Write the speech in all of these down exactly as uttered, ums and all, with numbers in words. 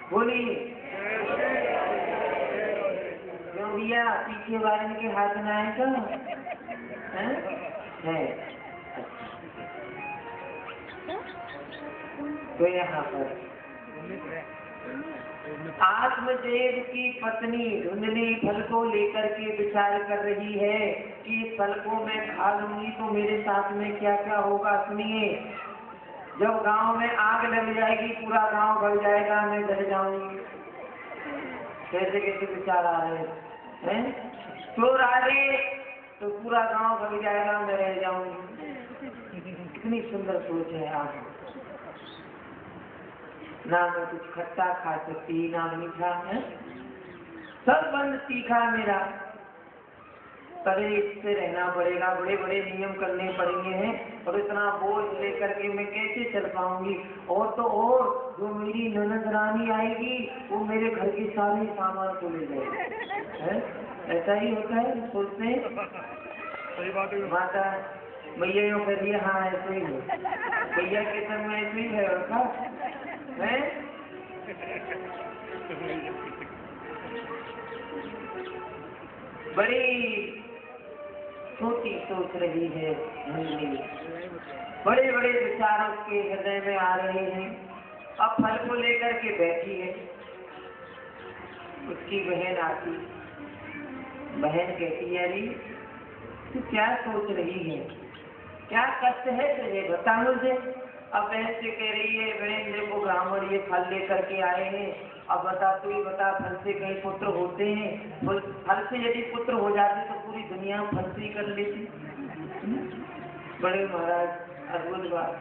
बोलिए क्यों भैया, पीछे वाले के हाथ में आए क्या है? है तो यहाँ पर आत्मदेव की पत्नी धुंधली फल को लेकर के विचार कर रही है कि फल को मैं खा लूंगी तो मेरे साथ में क्या क्या होगा। सुनिए, जब गांव में आग लग जाएगी पूरा गांव भर जाएगा, मैं डर जाऊंगी। कैसे कैसे विचार आ रहे हैं? चोर आ गए तो पूरा गांव भर जाएगा, मैं रह जाऊंगी। कितनी सुंदर सोच है आप। ना मैं कुछ खट्टा खा सकती ना मीठा है, सब बंद तीखा मेरा। परहेज से रहना पड़ेगा, बड़े बड़े नियम करने पड़ेंगे हैं, और इतना बोझ लेकर के मैं कैसे चल पाऊंगी। और तो और जो मेरी ननद रानी आएगी वो मेरे घर के सारे सामान को ले जाएगी। है ऐसा ही होता है, सोचते हैं। सही बात है माता भैया यूँ करिए, हाँ ऐसे ही है, भैया के संग में ऐसे ही है उसका है। बड़ी छोटी सोच रही है, बड़े बड़े विचार उसके हृदय में आ रहे हैं। अब फल को लेकर के बैठी है, उसकी बहन आती, बहन कहती है अरे तू क्या सोच रही है, क्या कष्ट है तुझे, बता मुझे। अब बहन से कह रही है, बहन देखो ब्राह्मण ये फल लेकर के आए हैं, अब बता तू ही बता, फल से कई पुत्र होते हैं, फल से यदि पुत्र हो जाते तो पूरी दुनिया फल से ही कर लेती। बड़े महाराज अद्भुत बात,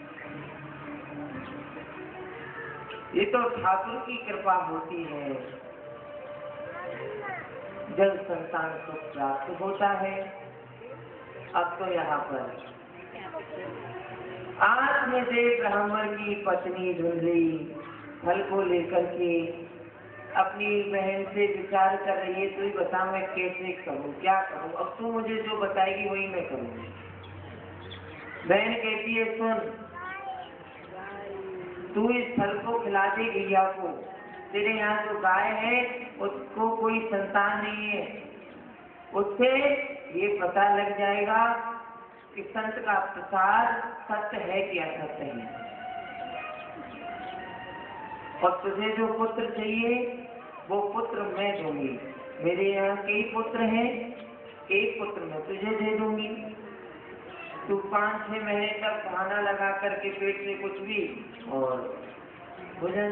ये तो ठाकुर की कृपा होती है जब संतान को प्राप्त होता है। अब तो यहाँ पर आत्मदेव ब्राह्मण की पत्नी धुंधली फल को लेकर के अपनी बहन से विचार कर रही है, तू ही बता मैं कैसे करूं, क्या करूं, अब तू मुझे जो बताएगी वही मैं करूंगी। बहन कहती है सुन, तू इस फल को खिला दे गैया को, तेरे यहाँ जो गाय है उसको कोई संतान नहीं है, उससे ये पता लग जाएगा कि संत का प्रसाद सत्य है कि असत्य है। और तुझे जो पुत्र चाहिए वो पुत्र मैं दूंगी, मेरे यहाँ कई पुत्र हैं, एक पुत्र मैं तुझे दे दूंगी। तू पाँच छह महीने तक खाना लगा करके पेट से कुछ भी और भोजन,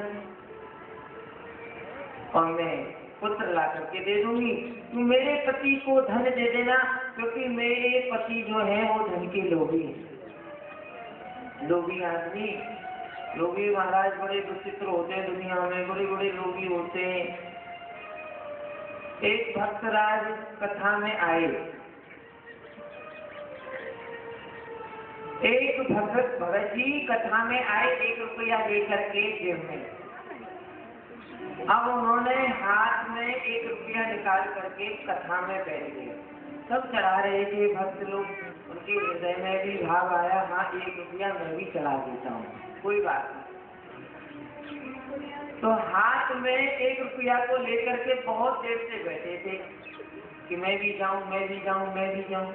और मैं पुत्र ला करके दे दूंगी। तू मेरे पति को धन दे देना, क्योंकि मेरे पति जो है वो धन के लोभी हैं। लोभी आदमी, लोभी महाराज बड़े विचित्र होते हैं दुनिया में, बड़े बड़े लोभी होते हैं। एक भक्तराज कथा में आए, एक भगत भगत जी कथा में आए एक रुपया लेकर के जेब में। अब उन्होंने हाथ में एक रुपया निकाल करके कथा में बैठ गए, सब चढ़ा रहे थे भक्त लोग, उनके हृदय में भी भाव आया, हाँ एक रुपया मैं भी चढ़ा देता हूँ, कोई बात नहीं। तो हाथ में एक रुपया को लेकर के बहुत देर से बैठे थे कि मैं भी जाऊं, मैं भी जाऊं, मैं भी जाऊं।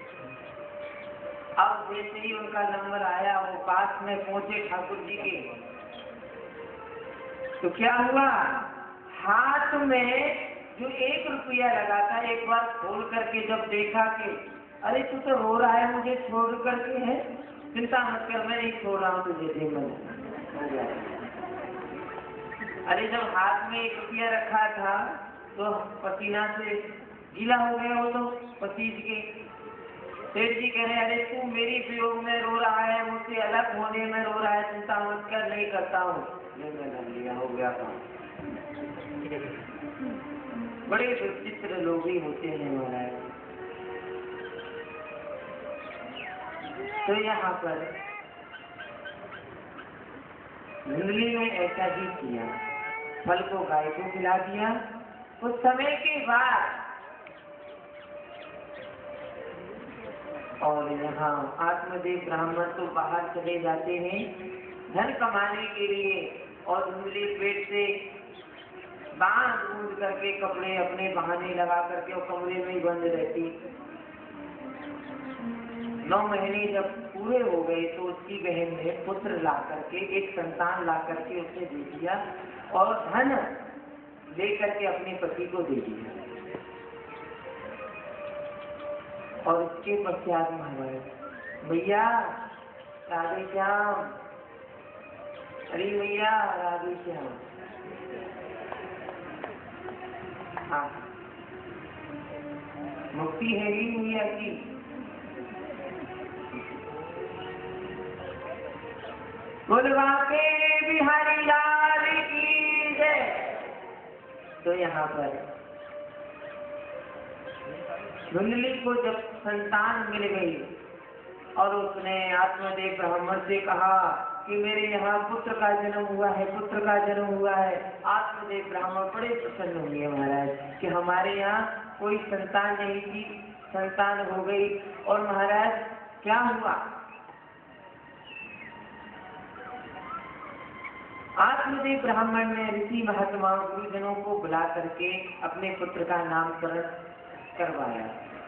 अब जैसे ही उनका नंबर आया वो पास में पहुंचे ठाकुर जी के, तो क्या हुआ, हाथ में जो एक रुपया लगा था एक बार खोल करके जब देखा कि अरे तू तो रो रहा है मुझे छोड़ करके, है चिंता मत कर मैं नहीं छोड़ रहा हूँ तुझे, दे मैं। अरे जब हाथ में एक रुपया रखा था तो पसीना से गीला हो गया वो तो पसीज के। सेठ जी कह रहे अरे तू मेरी वियोग में रो रहा है, मुझसे अलग होने में रो रहा है, चिंता मत कर नहीं करता हूँ, मैं धन लिया हो गया था। बड़े विचित्र लोग ही होते हैं महाराज। तो यहाँ पर धुंधली ने ऐसा ही किया, फल को गाय को खिला दिया। कुछ समय के बाद और यहाँ आत्मदेव ब्राह्मण तो बाहर चले जाते हैं धन कमाने के लिए, और धुंधली पेट से बांध बूंद करके कपड़े अपने बहाने लगा करके और कमरे में ही बंद रहती। नौ महीने जब पूरे हो गए तो उसकी बहन ने पुत्र ला करके, एक संतान ला करके उसे दे दिया और धन लेकर के अपने पति को दे दिया। और उसके पश्चात महाराज भैया राधे श्याम, अरे भैया राधे श्याम, हाँ मुक्ति है ही भैया की। बोलवा के बिहारी लाल की जय। तो यहाँ पर धुंधली को जब संतान मिल गई और उसने आत्मदेव ब्राह्मण से कहा कि मेरे यहाँ पुत्र का जन्म हुआ है, पुत्र का जन्म हुआ है। आत्मदेव ब्राह्मण बड़े प्रसन्न हुए महाराज कि हमारे यहाँ कोई संतान नहीं थी, संतान हो गई। और महाराज क्या हुआ, आत्मदेव ब्राह्मण ने ऋषि महात्माओं गुरुजनों को बुला करके अपने पुत्र का नामकरण करवाया।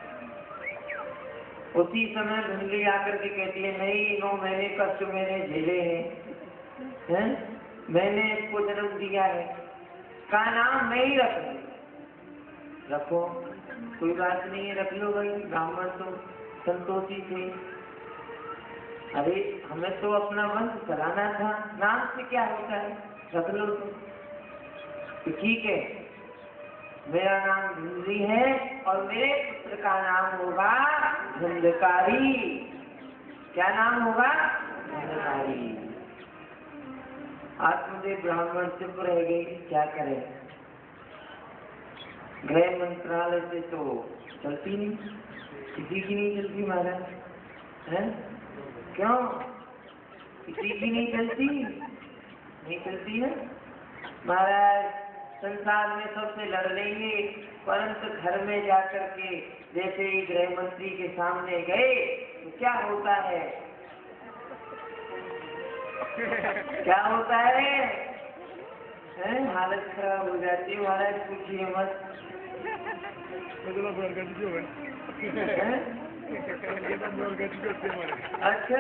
उसी समय धुंधली आकर के कहती है नहीं, नौ महीने कष्ट मैंने झेले हैं, हैं? मैंने इसको जन्म दिया है, का नाम मैं ही रख लूं। रखो, कोई बात नहीं है, रख लो भाई। ब्राह्मण तो संतोषी थे, अरे हमें तो अपना वंश कराना था, नाम से क्या होता है, रख लो तो ठीक है। मेरा नाम धुंधली है और मेरे पुत्र का नाम होगा धुंधकारी। क्या नाम होगा? धुंधकारी। आत्मदेव ब्राह्मण चुप रह गए, क्या करें, गृह मंत्रालय से तो चलती नहीं, किसी की नहीं चलती महाराज, है क्यों? किसी की नहीं चलती, नहीं चलती है महाराज। संसार में सबसे लड़ लेंगे, परंतु घर में जाकर के जैसे ही गृह मंत्री के सामने गए तो क्या होता है, क्या होता है, है? हालत खराब हो जाती है महाराज, पूछिए मत। अच्छा,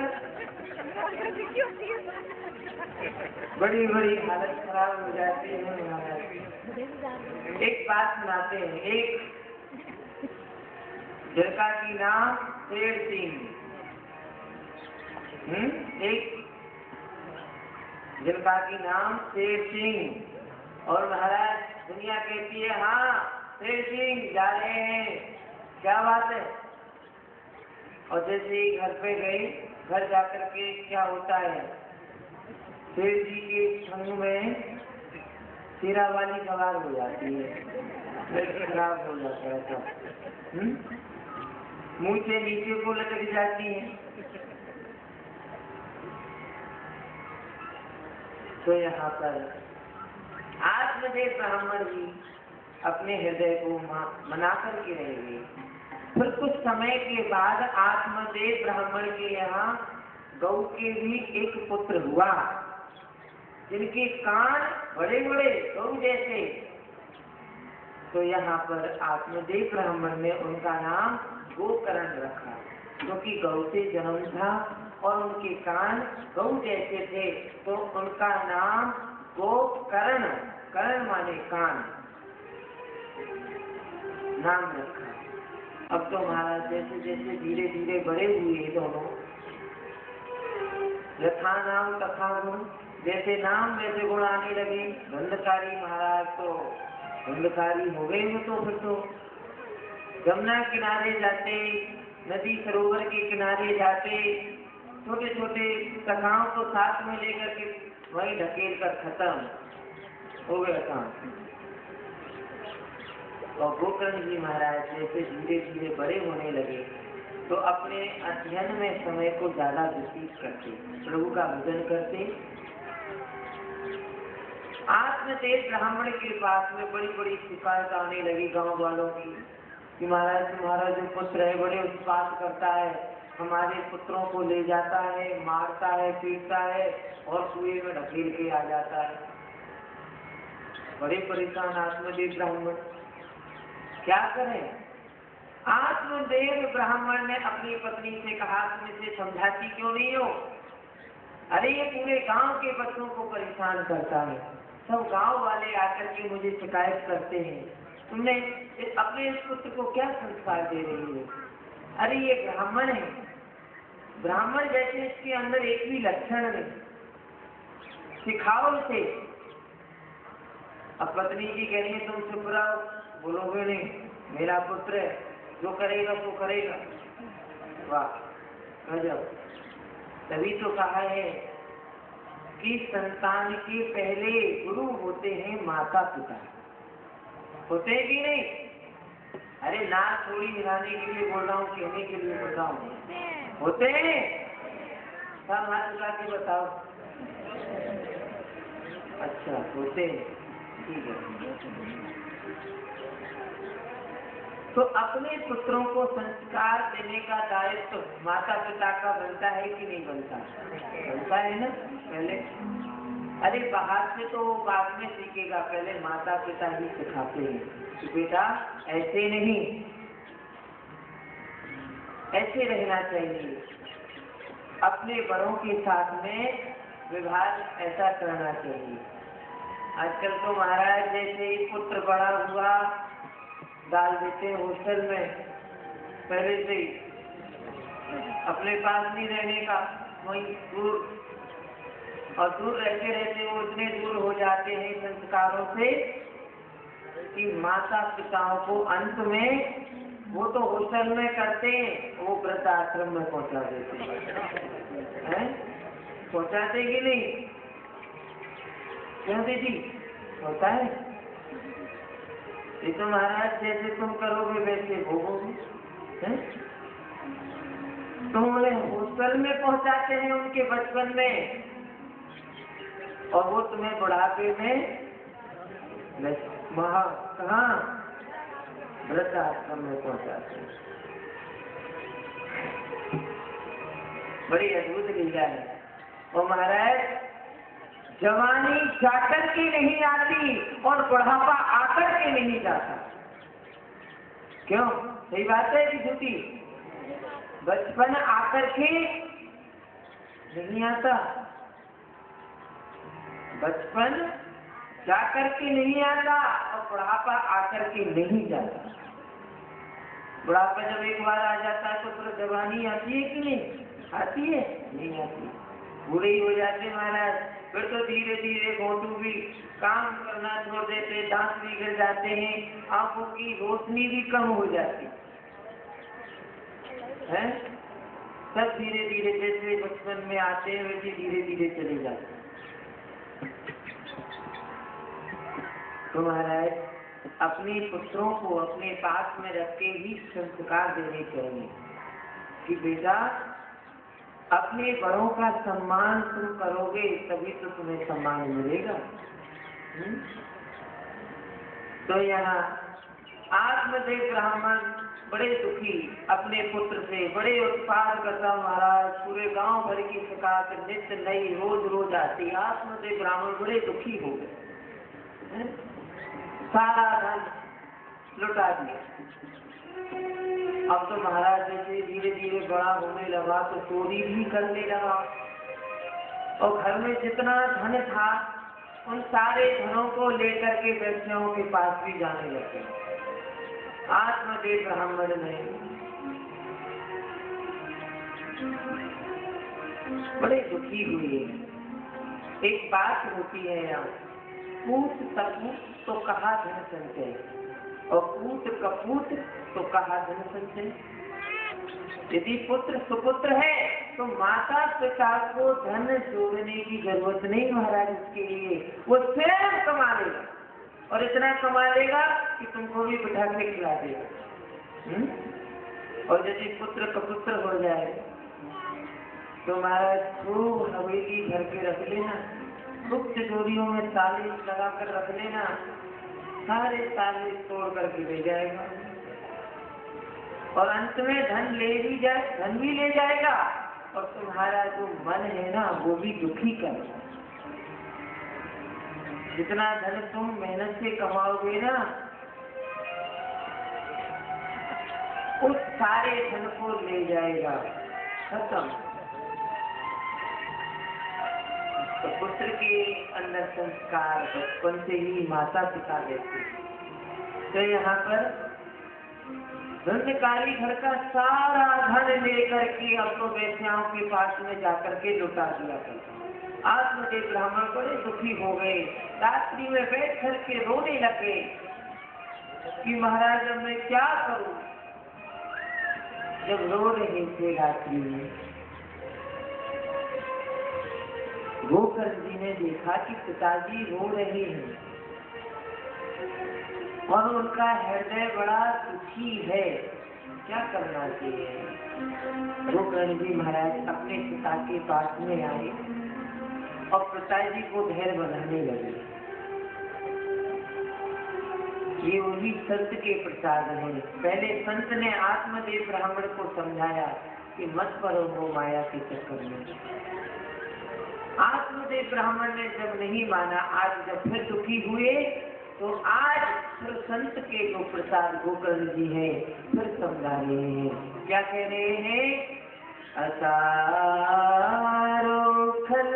बड़ी बड़ी हालत खराब हो जाती है महाराज। एक बात सुनाते हैं, एक जरका की नाम शेर सिंह, एक जरका की नाम शेर सिंह। और महाराज दुनिया कहती है हाँ शेर सिंह जा रहे हैं, क्या बात है। और जैसे ही घर पे गई, घर जाकर के क्या होता है, शेर जी के संग में शेरा वाली सवार हो जाती है, खराब हो जाता है तो मुंह से नीचे को लटक जाती है। तो यहाँ पर आत्मदेव ब्राह्मण जी अपने हृदय को मना करके रहेंगे। फिर कुछ समय के बाद आत्मदेव ब्राह्मण के यहाँ गौ के भी एक पुत्र हुआ, जिनके कान बड़े बड़े गौ जैसे। तो यहाँ पर आत्मदेव ब्राह्मण ने उनका नाम गोकर्ण रखा, क्योंकि गौ से जन्म था और उनके कान गौ जैसे थे, तो उनका नाम गोकर्ण, कर्ण माने कान, नाम रखा। अब तो महाराज जैसे जैसे धीरे धीरे बड़े हुए दोनों, यथा नाम तथा गुण, जैसे नाम वैसे गुण आने लगे। धुंधकारी महाराज तो धुंधकारी हो गए वो, तो फिर तो यमुना किनारे जाते, नदी सरोवर के किनारे जाते, छोटे छोटे सखाओं को साथ में लेकर के वहीं ढकेल कर खत्म हो गया काम। और गोकर्ण जी महाराज जैसे धीरे धीरे बड़े होने लगे तो अपने अध्ययन में समय को ज्यादा व्यतीत करते, प्रभु का भजन करते। आत्मदेव ब्राह्मण के पास में बड़ी बड़ी शिकायत आने लगी गांव वालों की कि महाराज तुम्हारा जो पुत्र है बड़े उत्पात करता है, हमारे पुत्रों को ले जाता है, मारता है, पीटता है और कुएं में ढकेल के आ जाता है। बड़े परेशान आत्मदेव ब्राह्मण, क्या करें? आत्मदेव ब्राह्मण ने अपनी पत्नी से कहा, तुम इसे समझाती क्यों नहीं हो? अरे ये पूरे गांव के बच्चों को परेशान करता है, सब गांव वाले आकर के मुझे शिकायत करते हैं, तुमने अपने इस पुत्र को क्या संस्कार दे रही है? अरे ये ब्राह्मण है, ब्राह्मण जैसे इसके अंदर एक भी लक्षण नहीं, सिखाओ इसे। अब पत्नी जी कह रही है, तुम चुप रहो, बोलोगे नहीं, मेरा पुत्र है, जो करेगा तो करेगा। वाह गजब! तभी तो कहा है कि संतान के पहले गुरु होते हैं माता पिता। होते हैं कि नहीं? अरे नाक थोड़ी हिलाने के लिए बोल रहा हूँ, कहने के लिए बोल रहा हूँ। होते हैं? सब हाथ उठा के बताओ। अच्छा होते हैं, ठीक है। तो अपने पुत्रों को संस्कार देने का दायित्व तो माता पिता का बनता है कि नहीं बनता? बनता है ना पहले। अरे बाहर से तो वो बाद में सीखेगा, पहले माता पिता ही सिखाते हैं कि बेटा ऐसे नहीं, ऐसे रहना चाहिए, अपने बड़ों के साथ में व्यवहार ऐसा करना चाहिए। आजकल तो महाराज जैसे ही पुत्र बड़ा हुआ डाल देते हैं हॉस्टल में, पहले से ही अपने पास नहीं रहने का, वहीं दूर, और दूर रहते रहते वो इतने दूर हो जाते हैं संस्कारों से कि माता पिताओं को अंत में वो तो हॉस्टल में करते हैं, वो वृद्ध आश्रम में पहुंचा देते हैं। पहुंचाते कि नहीं? क्यों दीदी होता है? ये तो महाराज जैसे तुम करोगे वैसे भोगोगे। तुम उन्हें हॉस्टल में पहुंचाते हैं उनके बचपन में, और वो तुम्हें बुढ़ापे में वहां कहाँ वृद्ध आश्रम में पहुंचाते हैं। बड़ी अद्भुत लीला है। और महाराज जवानी जाकर के नहीं आती और बुढ़ापा आकर के नहीं जाता। क्यों? सही बात है कि झूठी? बचपन आकर के नहीं आता, बचपन जाकर के नहीं आता और बुढ़ापा आकर के नहीं जाता। बुढ़ापा जब एक बार आ जाता है तो फिर जवानी आती है कि नहीं आती है? नहीं आती, बूढ़े ही हो जाते महाराज। फिर तो धीरे धीरे घोटू भी काम करना छोड़ देते, दांत भी गिर जाते हैं, आंखों की रोशनी भी कम हो जाती है। सब धीरे धीरे जैसे बचपन में आते हैं वैसे धीरे धीरे चले जाते हैं। तो महाराज अपने पुत्रों को अपने पास में रख के ही संस्कार देने चाहिए कि बेटा अपने बड़ों का सम्मान तुम करोगे तभी तो तुम्हें सम्मान मिलेगा। हुँ? तो यहाँ आत्मदेव ब्राह्मण बड़े दुखी अपने पुत्र से, बड़े उत्पाद करता महाराज, पूरे गांव भर की शिकायत नित्य नई रोज रोज आती। आत्मदेव ब्राह्मण बड़े दुखी हो गए, सारा धन लुटा दिया। अब तो महाराज जैसे धीरे धीरे बड़ा होने लगा तो चोरी भी करने लगा, और घर में जितना धन था उन सारे धनों को लेकर के व्यक्तियों के पास भी जाने लगे। आत्मदेव ब्राह्मण ने बड़े दुखी हुए। एक बात होती है यहाँ, पूत तपूत तो कहा धन संचय, और पूत कपूत तो कहा धन संचय। यदि पुत्र सुपुत्र है तो माता पिता को धन जोड़ने की जरूरत नहीं महाराज, उसके लिए वो स्वयं कमा लेगा, और इतना कमा लेगा कि तुमको भी बिठा के खिला देगा। और यदि पुत्र कपुत्र हो जाए तो महाराज खूब हवेली भर के रख लेना, खूब तिजोरियों में ताले लगा कर रख लेना, सारे ताले तोड़ करके ले जाएगा। और अंत में धन ले भी जाए, धन भी ले जाएगा और तुम्हारा जो मन है ना वो भी दुखी करेगा। जितना धन तुम मेहनत से कमाओगे ना उस सारे धन को ले जाएगा, खत्म। तो पुत्र के अंदर संस्कार बचपन से ही माता पिता देते। तो यहाँ पर धन्यकारी घर का सारा धन लेकर के अब तो वैश्याओं के पास में जाकर के लुटा दिया करता। आत्मदेव ब्राह्मण बड़े दुखी हो गए, रात्रि में बैठ कर के रोने लगे कि महाराज अब मैं क्या करूं। जब रो रहे थे रात्रि में, गोकर्ण जी ने देखा कि पिताजी रो रहे हैं और उनका हृदय बड़ा दुखी है, क्या करना चाहिए। गोकर्ण जी महाराज अपने पिता के पास में आए और पिताजी को धैर्य बनाने लगे। ये वही संत के प्रसाद है। पहले संत ने आत्मदेव ब्राह्मण को समझाया कि मत पड़ो वो माया के चक्कर में। आत्मदेव ब्राह्मण ने जब नहीं माना, आज जब फिर दुखी हुए तो आज फिर संत के जो प्रसाद गोकर्ण जी है फिर समझा रहे हैं। क्या कह रहे हैं? असारो खल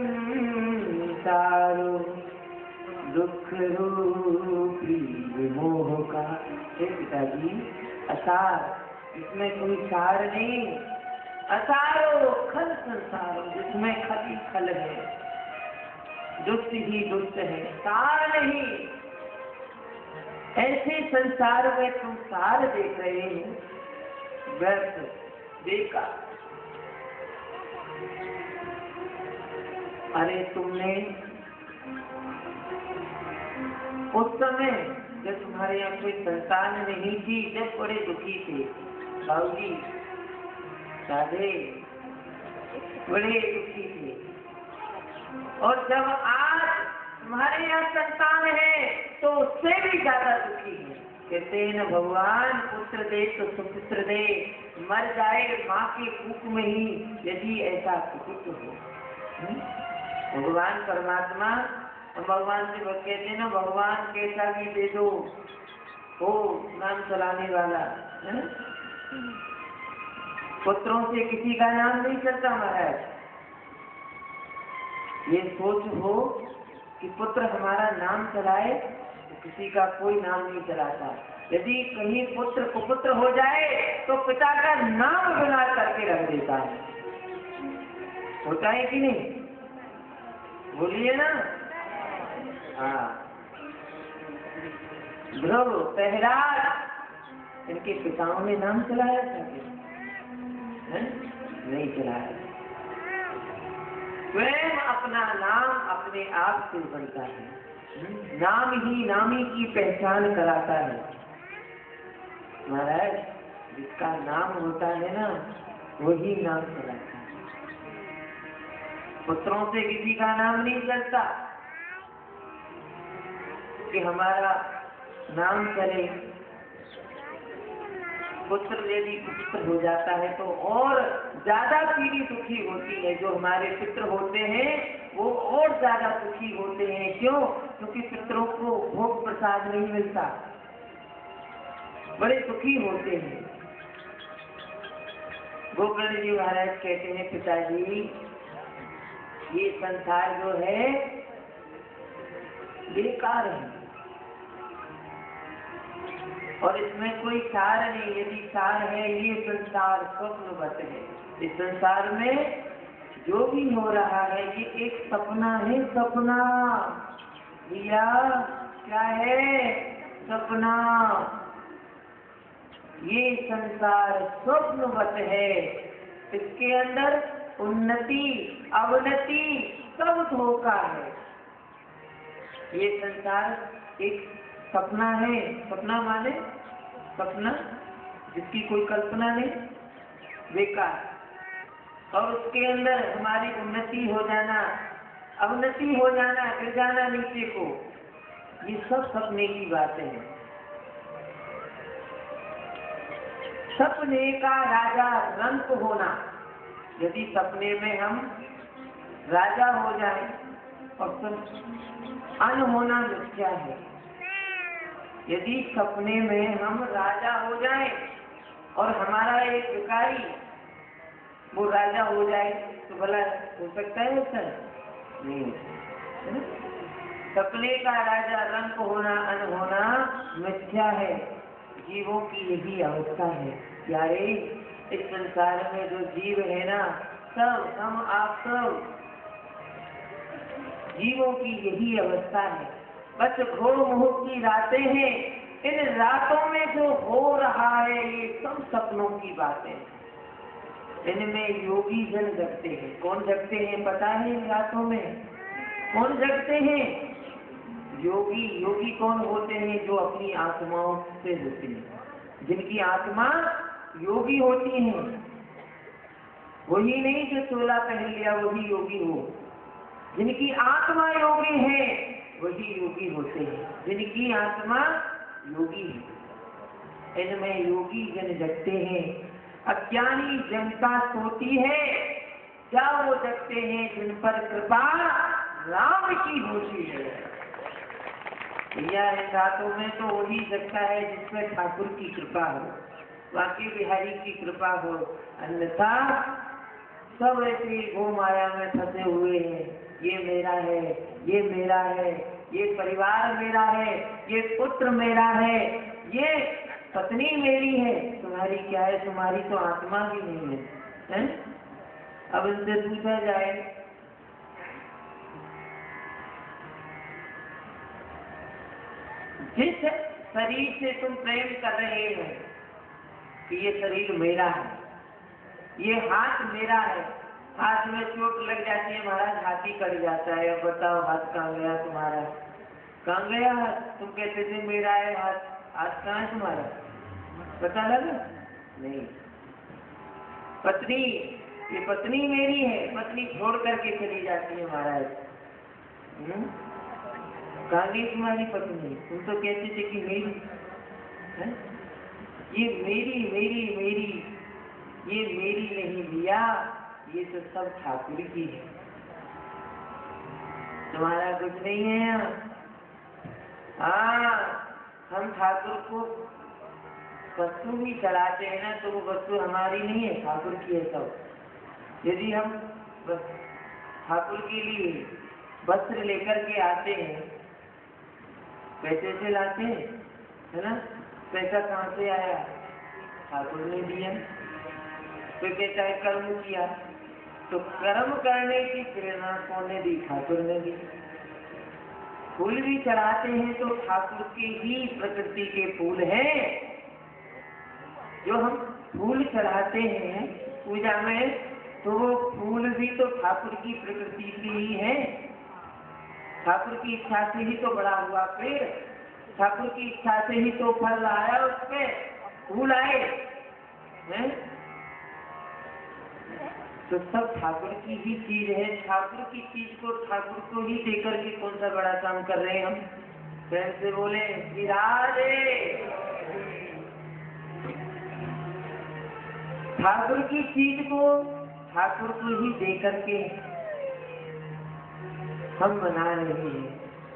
संसारो दुख रूपी विमोह का। हे पिताजी, असार, इसमें कोई सार नहीं। असारो खल संसारो, जिसमें खली खल है, दुष्ट ही दुष्ट है, सार नहीं। ऐसे संसार में तुम सार देख रहे हो, व्यर्थ, बेकार। अरे तुमने उस समय जब तुम्हारे यहाँ कोई संतान नहीं थी, जब बड़े दुखी थे, बाबूजी दादे बड़े दुखी थे, और जब आज तुम्हारे यहाँ संतान है तो उससे भी ज्यादा दुखी है। कहते हैं न भगवान पुत्र दे तो सुपुत्र दे, मर जाए माँ के कुख में ही यदि ऐसा कुपुत्र हो। भगवान परमात्मा, भगवान से कहते हैं ना भगवान कैसा भी दे दो, हो नाम चलाने वाला है? पुत्रों से किसी का नाम नहीं चलता महाराज। ये सोच हो कि पुत्र हमारा नाम चलाए तो किसी का कोई नाम नहीं चलाता। यदि कहीं पुत्र कुपुत्र हो जाए तो पिता का नाम गुना करके रख देता है। होता है कि नहीं? बोलिए ना। हाँ, ध्रुव प्रहलाद इनके पिताओं ने नाम चलाया था क्या? नहीं चलाया। स्वयं अपना नाम अपने आप से बनता है। नाम ही नामी की पहचान कराता है। महाराज, जिसका नाम होता है ना वही नाम कराता है। पुत्रों से किसी का नाम नहीं चलता कि हमारा नाम चले। पुत्र यदि पुत्र हो जाता है तो और ज्यादा पीढ़ी दुखी होती है। जो हमारे पितृ होते हैं वो और ज्यादा दुखी होते हैं। क्यों? क्योंकि पितरों को भोग प्रसाद नहीं मिलता, बड़े दुखी होते हैं। गोकर्ण जी महाराज कहते हैं पिताजी, ये संसार जो है बेकार है और इसमें कोई सार नहीं। यदि सार है, ये संसार स्वप्नवत है। इस संसार में जो भी हो रहा है ये एक सपना है। सपना भैया, क्या है? सपना। ये संसार स्वप्नवत है। इसके अंदर उन्नति अवनति सब धोखा है। ये संसार एक सपना है। सपना माने सपना जिसकी कोई कल्पना नहीं, बेकार। और उसके अंदर हमारी उन्नति हो जाना, अवनति हो जाना, गिर जाना नीचे को, ये सब सपने की बातें हैं। सपने का राजा रंक होना, यदि सपने में हम राजा हो जाए और अन होना मिथ्या है। यदि सपने में हम राजा हो जाए और हमारा एक भिखारी वो राजा हो जाए तो भला हो सकता है ऐसा? नहीं हो सकता। सपने का राजा रंक होना अन होना मिथ्या है। जीवों की यही अवस्था है प्यारे। इस संसार में जो जीव है ना, सब हम आप सब जीवों की यही अवस्था है। बस घोर मुहूर्त की रातें हैं, इन रातों में जो हो रहा है ये सब सपनों की बातें हैं। इनमें योगी जन जगते हैं। कौन जगते हैं पता है? इन रातों में कौन जगते हैं? योगी। योगी कौन होते हैं? जो अपनी आत्माओं से होते हैं, जिनकी आत्मा योगी होती है। वही नहीं जो चोला पहन लिया वही योगी हो। जिनकी आत्मा योगी है वही योगी होते हैं, जिनकी आत्मा योगी है। इनमें योगी जन जगते हैं, अज्ञानी जनता सोती है। क्या वो जगते हैं जिन पर कृपा राम की होती है? भैया इन रातों में तो वही जगता है जिसमें ठाकुर की कृपा हो, बाकी बिहारी की कृपा हो। अन्यथा सब ऐसे गो माया में फंसे हुए हैं। ये मेरा है, ये मेरा है, ये परिवार मेरा है, ये पुत्र मेरा है, ये पत्नी मेरी है। तुम्हारी क्या है? तुम्हारी तो आत्मा भी नहीं है, है? अब इनसे पूछा जाए जिस शरीर से तुम प्रेम कर रहे हो कि ये शरीर मेरा है, ये हाथ मेरा है, हाथ में चोट लग जाती है महाराज, हाथी कट जाता है। अब बताओ हाथ कहाँ गया तुम्हारा? कहाँ गया हाथ? तुम कहते थे मेरा है हाथ, हाथ कहाँ है तुम्हारा? पता लगा? नहीं। पत्नी, ये पत्नी मेरी है, पत्नी छोड़ करके चली जाती है महाराज। कहाँ गई तुम्हारी पत्नी? तुम तो कहते थे कि मेरी है? ये मेरी मेरी मेरी ये मेरी नहीं भैया, ये तो सब ठाकुर की है, तुम्हारा कुछ नहीं है यहाँ। हाँ, हम ठाकुर को वस्तु भी चढ़ाते हैं ना, तो वो वस्तु हमारी नहीं है, ठाकुर की है सब। यदि हम ठाकुर के लिए वस्त्र लेकर के आते हैं, पैसे से लाते हैं, है ना? पैसा कहाँ से आया? ठाकुर ने दिया। तो कहता है कर्म किया, तो कर्म करने की प्रेरणा कौन ने दी? ठाकुर ने दी। फूल भी चढ़ाते हैं तो ठाकुर के ही प्रकृति के फूल हैं। जो हम फूल चढ़ाते हैं पूजा में, तो वो फूल भी तो ठाकुर की प्रकृति की ही है। ठाकुर की इच्छा से ही तो बड़ा हुआ पेड़, ठाकुर की इच्छा से ही तो फल आया, उसमें फूल आए हैं। तो सब ठाकुर की ही चीज है। ठाकुर की चीज को ठाकुर को ही देकर के कौन सा बड़ा काम कर रहे हैं हम? प्रेम से बोले श्री राधे। ठाकुर की चीज को ठाकुर को ही देकर के हम बना रहे हैं।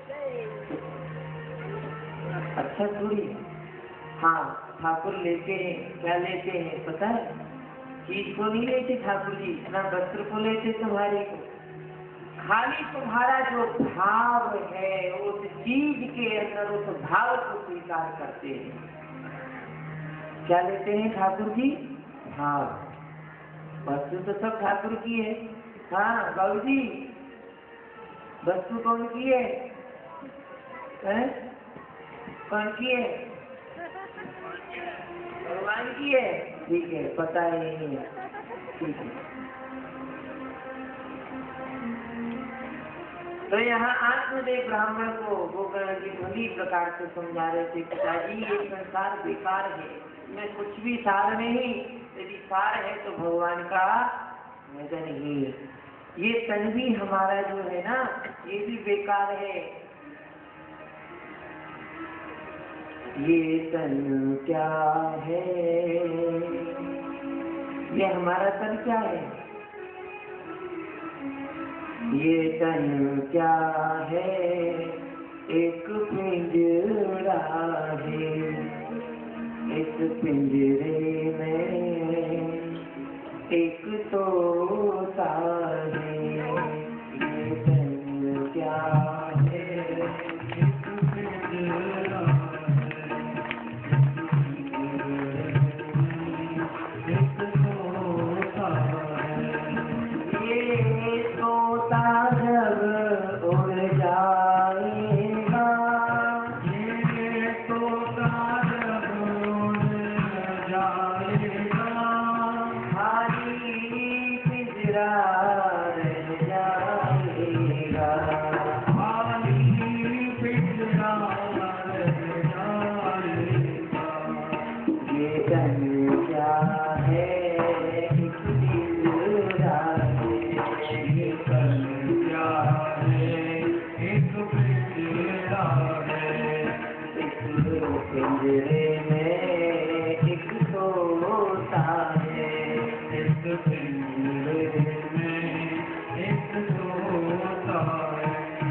अच्छा थोड़ी। हाँ, ठाकुर लेते हैं, क्या लेते हैं पता है? चीज को नहीं लेते ठाकुर जी, ना वस्त्र को लेते तुम्हारे को, खाली तुम्हारा जो भाव है उस चीज के अंदर, उस भाव को स्वीकार करते हैं। क्या लेते हैं ठाकुर जी? भाव। वस्तु तो सब ठाकुर की है। हाँ बाबू जी, वस्तु कौन की है? हैं? कौन की है? भगवान की है। ठीक है, पता ही नहीं है। ठीक है। तो यहाँ आत्मदेव ब्राह्मण को गोकर्ण जी भली प्रकार से समझा रहे थे, पिताजी ये संसार बेकार है, इसमें कुछ भी सार नहीं। यदि सार है तो भगवान का भजन ही। ये तन भी हमारा जो है ना, ये भी बेकार है। ये तन क्या है, ये हमारा तन क्या है? ये तन क्या है, एक पिंजरा है, इस पिंजरे में एक तोता है। ये तन क्या है, एक पिंजरा पिंजरे में एक तोता है, इस पिंजरे में एक तोता है।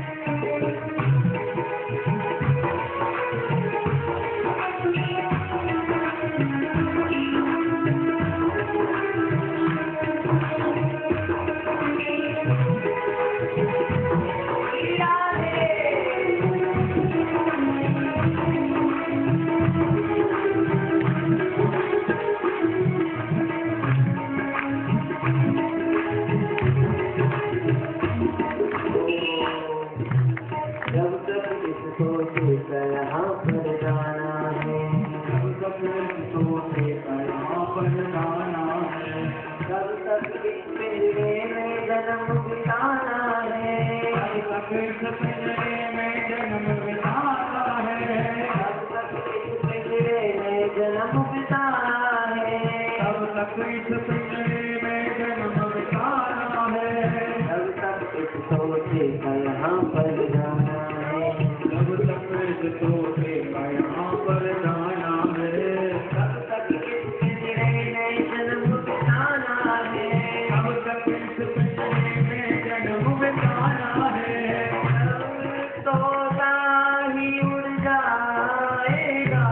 यहाँ पर जाना है, तब तक सोचे यहाँ पर जाना है, तब तक इस पिंजरे में जन्म बिताना है, तब तक इस पिंजरे में जन्म बिताना है, तब तक इस पिंजरे में जन्म बिताना है, तब तक इस पिंजरे में जन्म बिताना है, तब तक इस सोचे यहाँ पर जाना है, तब तक इस सोचे यहाँ पर जाना है, तब तक इस पिंजरे में जन्म बिताना है, तब तक इस पिंजरे में जन्म बिताना है। तोता ही उड़ जाएगा,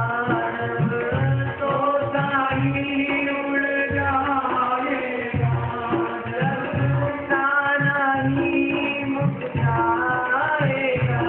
तोता ही उड़ जाएगा, ताना ही मुझ जाएगा,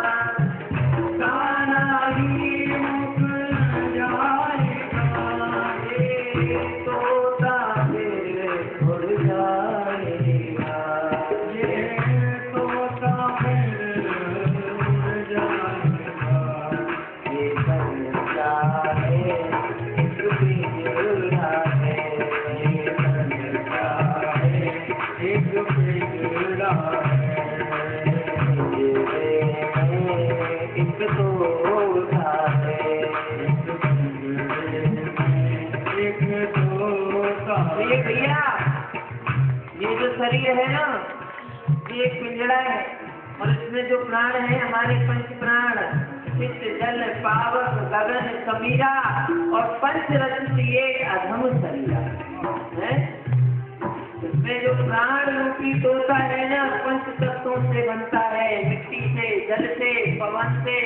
ये भैया, ये जो शरीर है ना, ये एक पिंजरा है और इसमें जो प्राण है हमारे पंच प्राण, चित्त, जल, पावक, गगन, समीरा और पंच रचित ये अधम शरीरा है। इसमें जो प्राण रूपी तोता है ना, पंच तत्वों से बनता है, मिट्टी से, जल से, पवन से,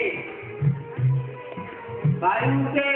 वायु से,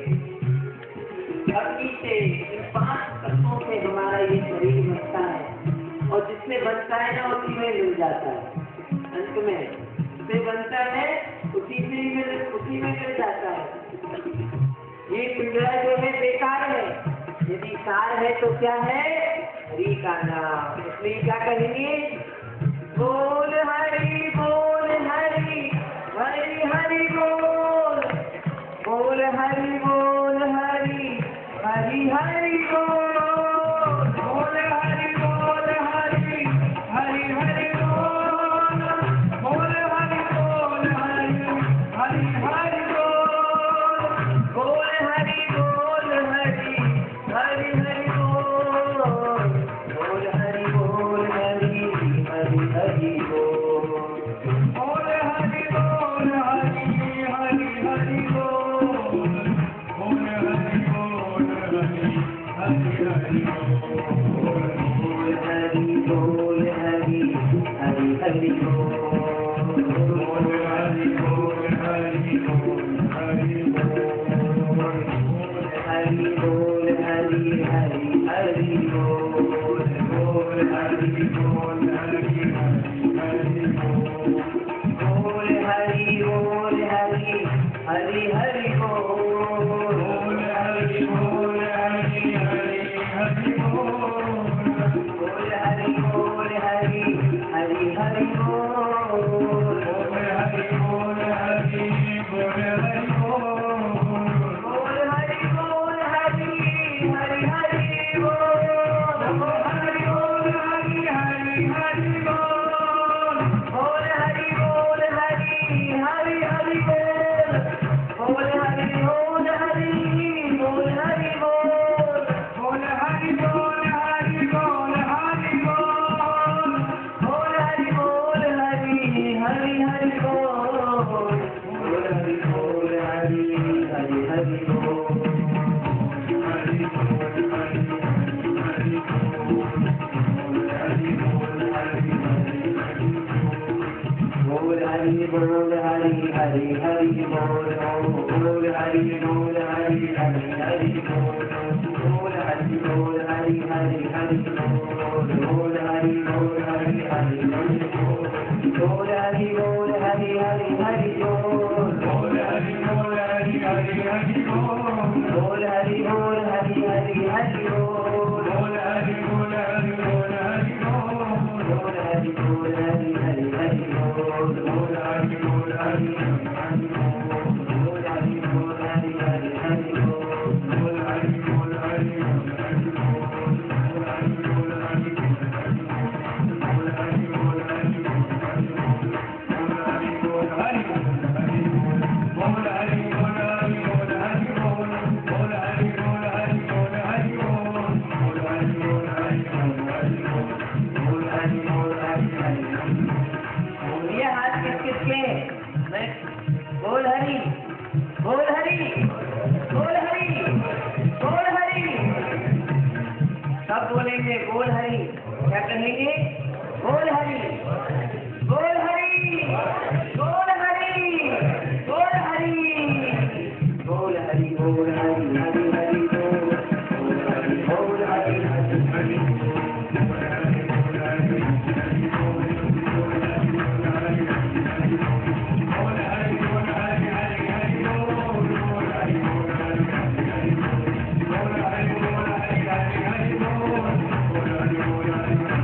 अग्नि से, इन पांच तत्वों से हमारा ये शरीर बनता है और जिसमें बनता है ना उसी में मिल जाता है। अंत में जिससे बनता है उसी में मिल उसी में मिल जाता है। ये पिंजरा जो है बेकार है, यदि सार है तो क्या है? हरि का नाम। इसलिए क्या कहेंगे? बोल हरि बोल हरि हरि हरि बोल, बोल हरि बोल हरि हरि हरि बोल, बोल हरि बोल हरि हरि हरि बोल, बोल हरि बोल हरि हरि हरि बोल, बोल हरि बोल हरि हरि हरि बोल, बोल हरि बोल हरि हरि हरि बोल। हरि बोल हरि हरि हरि बोल बोल हरि बोल हरि हरि हरि बोल बोल हरि बोल हरि हरि हरि बोल बोल हरि बोल हरि हरि हरि बोल बोल हरि बोल हरि हरि हरि बोल बोल हरि बोल हरि हरि हरि बोल बोल हरि बोल हरि हरि हरि बोल बोल हरि बोल हरि बोल हरि बोल बोल हरि बोल हरि हरि हरि बोल बोल हरि बोल हरि हरि हरि बोल बोल हरि बोल हरि हरि हरि बोल बोल हरि बोल हरि हरि हरि बोल बोल हरि बोल हरि हरि बोल हरि बोल हरि हरि बोल हरि बोल हरि बोल हरि बोल हरि बोल हरि बोल बोल हरि बोल हरि बोल हरि बोल बोल हरि बोल हरि बोल हरि बोल बोल हरि बोल हरि हरि बोलिए हाथ किस किस के मैं बोल हरि बोल हरि बोल हरि बोल हरि सब बोलेंगे बोल हरि क्या कहेंगे बोल हरि बोल हरि बोल हरि बोल हरि बोल हरि बोल हरि हरि हरि बोल बोल हरि बोल हरि हरि हरि बोल हरि बोल हरि हरि बोल बोल हरि बोल हरि हरि बोल हरि बोल हरि हरि हरि बोल बोल हरि बोल हरि हरि हरि बोल हरि बोल हरि हरि हरि बोल बोल हरि बोल हरि हरि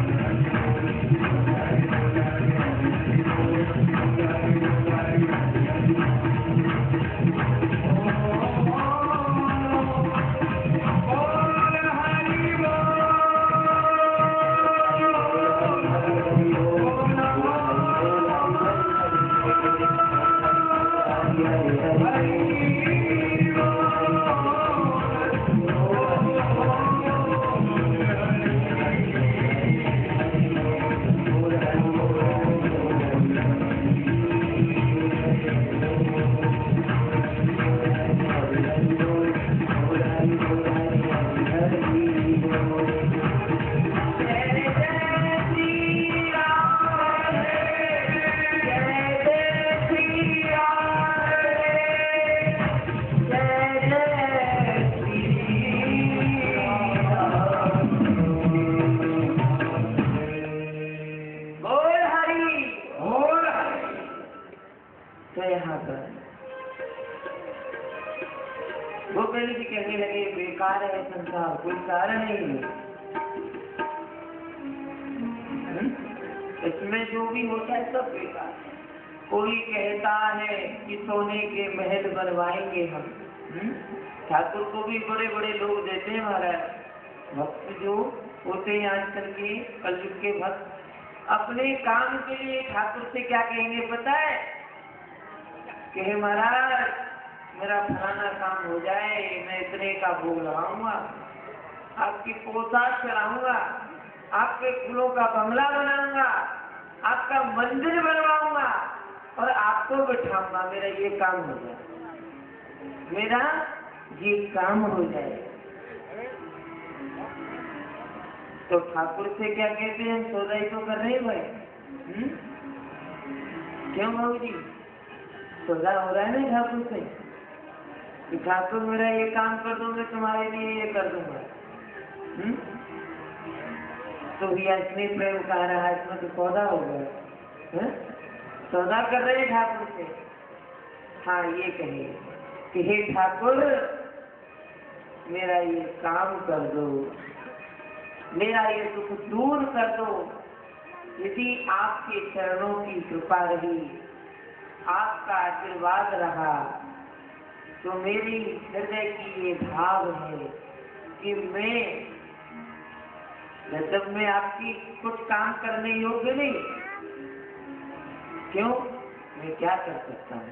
गोकर्ण जी कहने लगे बेकार है संसार कोई कारण नहीं है इसमें जो भी होता है सब बेकार। कोई कहता है कि सोने के महल बनवाएंगे हम, ठाकुर को भी बड़े बड़े लोग देते हैं महाराज। भक्त जो होते हैं आजकल के कलयुग के भक्त अपने काम के लिए ठाकुर से क्या कहेंगे पता है कि महाराज मेरा फलाना काम हो जाए, मैं इतने का भोग लगाऊंगा, आपकी पोशाक चढ़ाऊंगा, आपके फूलों का बंगला बनाऊंगा, आपका मंदिर बनवाऊंगा और आपको बिठाऊंगा, मेरा ये काम हो जाए, मेरा ये काम हो जाए। तो ठाकुर से क्या कहते हैं, सौदा ही तो कर रहे हैं भाई। हुँ? क्यों बाबू जी सौदा हो रहा है ना ठाकुर से कि ठाकुर मेरा ये काम कर दो, मैं तुम्हारे लिए ये कर दूंगा। हुँ? तो भैया इतने प्रेम कह रहा है, इसमें तो सौदा हो गया। सौदा कर रहे हैं ठाकुर से। हाँ ये कहिए कि हे ठाकुर मेरा ये काम कर दो, मेरा ये दुख दूर कर दो। यदि आपके चरणों की कृपा रही, आपका आशीर्वाद रहा, तो मेरी हृदय की ये भाव है कि मैं जब मैं आपकी कुछ काम करने योग्य नहीं, क्यों मैं क्या कर सकता हूँ।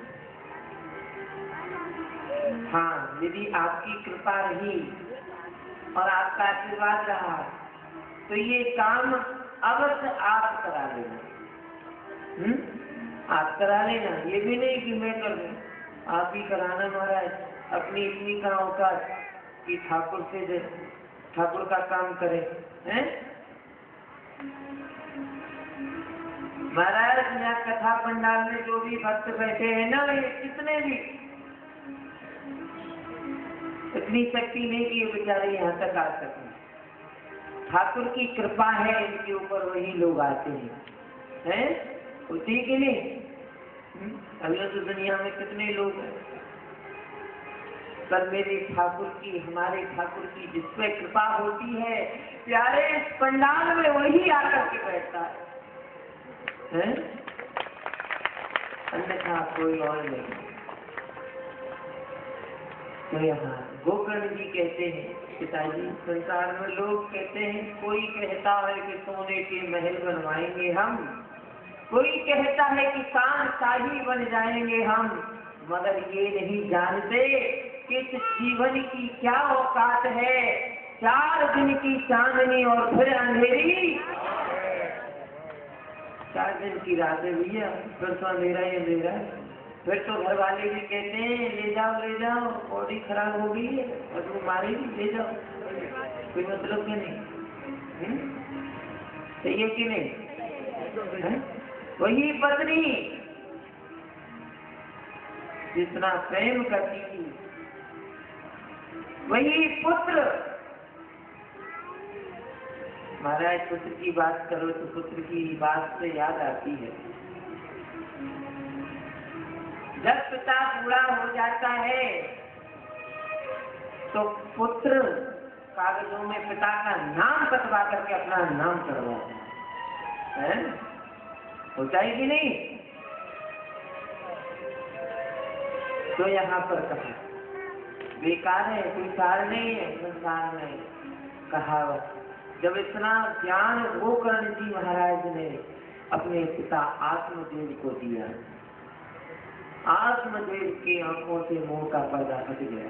हाँ यदि आपकी कृपा रही और आपका आशीर्वाद रहा तो ये काम अवश्य आप करा लेना। हम्म आप करा लेना, ये भी नहीं कि मैं कर दूं, आप ही कराना महाराज। अपनी इतनी कहाँ औकात कि ठाकुर से ठाकुर का काम करे हैं। महाराज यहाँ कथा पंडाल में जो भी भक्त बैठे हैं ना, ये कितने भी इतनी शक्ति नहीं कि ये बेचारे यहाँ तक आ सकें। ठाकुर की कृपा है इनके ऊपर, वही लोग आते हैं, हैं? होती कि नहीं? अभी तो दुनिया में कितने लोग हैं, पर मेरे ठाकुर की, हमारे ठाकुर की जिस पे कृपा होती है प्यारे, इस पंडाल में वही आकर के बैठता है, हैं? अन्यथा कोई और नहीं। तो यहाँ गोकर्ण जी कहते हैं, पिताजी संसार में लोग कहते हैं, कोई कहता है कि सोने के महल बनवाएंगे हम, कोई कहता है कि शान शाही बन जाएंगे हम, मगर ये नहीं जानते कि इस जीवन की क्या औकात है। चार दिन की चांदनी और फिर अंधेरी, चार दिन की रात है भैया, फिर तो अंधेरा ही अंधेरा है। फिर तो घर वाले भी कहते हैं ले जाओ ले जाओ, बॉडी खराब हो गई है और तुम मारेगी, ले जाओ, कोई मतलब क्या नहीं, सही है कि नहीं? है? वही पत्नी जितना प्रेम करती थी, वही पुत्र। महाराज पुत्र की बात करो तो पुत्र की बात से याद आती है, जब पिता बूढ़ा हो जाता है तो पुत्र कागजों में पिता का नाम कटवा करके अपना नाम करवाता है, होता है कि नहीं? तो यहाँ पर कहा बेकार है, कोई सार नहीं है संसार में। कहावत जब इतना ज्ञान गोकर्ण जी महाराज ने अपने पिता आत्मदेव को दिया, आत्मदेव की आंखों से मोह का पर्दा हट गया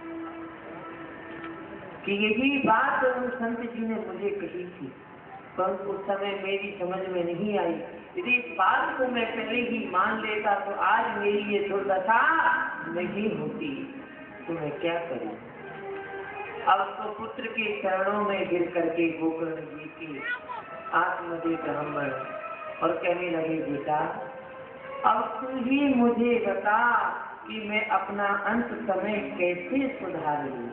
कि यही बात उन संत जी ने मुझे कही थी, पर उस समय मेरी समझ में नहीं आई। यदि इस बात को मैं पहले ही मान लेता तो आज मेरी ये दुर्दशा नहीं होती। तो मैं क्या करूं? अब तो पुत्र के चरणों में गिर करके गोकर्ण जी की आत्मदेव ब्राह्मण और कहने लगे, बेटा अब तू ही मुझे बता कि मैं अपना अंत समय कैसे सुधार लूं।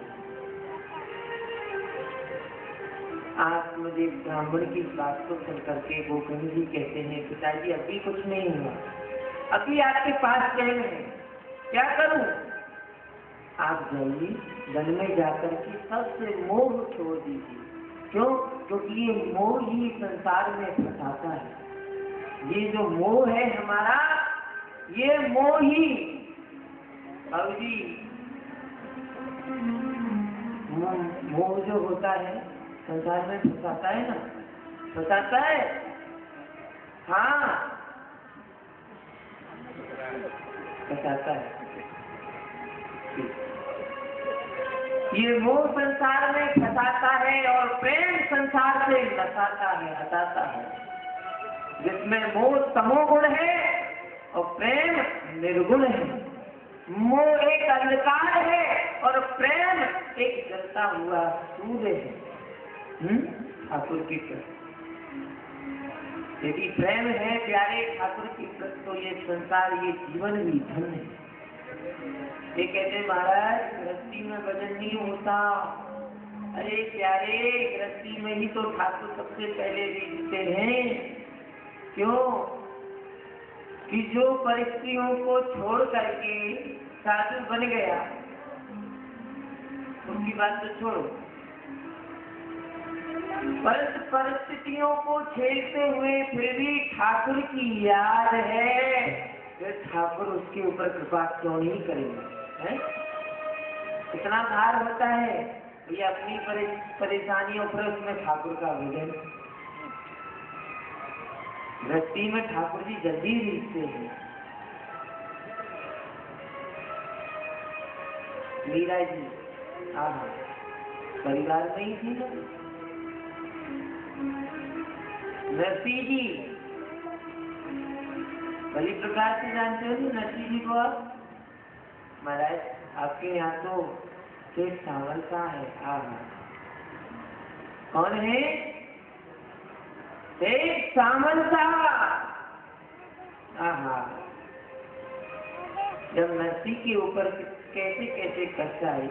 आत्मदेव ब्राह्मण की बात को सुन करके गोकर्ण जी कहते हैं, पिताजी अभी कुछ नहीं हुआ, अभी आपके पास चले हैं, क्या करूं? आप जाइए वन में जाकर के सबसे मोह छोड़ दीजिए। क्यों? क्योंकि ये मोह ही संसार में फंसाता है। ये जो मोह है हमारा, ये मोह ही अब जी मोह जो होता है संसार में फंसाता है ना, फंसाता है, हाँ फंसाता है। ये मोह संसार में फंसाता है और प्रेम संसार से नसाता है, हटाता है। जिसमें मोह तमोगुण है और प्रेम निर्गुण है। मोह एक अंधकार है और प्रेम एक जलता हुआ सूर्य है। ठाकुर की प्रति यदि प्रेम है प्यारे ठाकुर की प्रति, तो ये संसार, ये जीवन भी धन्य है। ये कहते महाराज गृहस्थी में भजन नहीं होता। अरे प्यारे, गृहस्थी में ही तो ठाकुर सबसे पहले जीतते हैं। क्यों? कि जो परिस्थितियों को छोड़ करके साधु बन गया, उनकी बात तो छोड़ो, परिस्थितियों को झेलते हुए फिर भी ठाकुर की याद है, फिर ठाकुर उसके ऊपर कृपा क्यों नहीं करेंगे? है? इतना भार होता है ये अपनी परेशानियों पर, उसमें ठाकुर का भजन। गृहस्थी में ठाकुर जी जल्दी जीतते हैं। मीरा जी हाँ हाँ परिवार में ही थी ना। नरसिंह जी बलि प्रकार से जानते हो ना नरसिंह जी को आप? महाराज आपके यहाँ तो शेख सावल का है। हाँ हाँ कौन है? शेख सावल का। आहा, जब नरसी के ऊपर कैसे कैसे कष्ट आए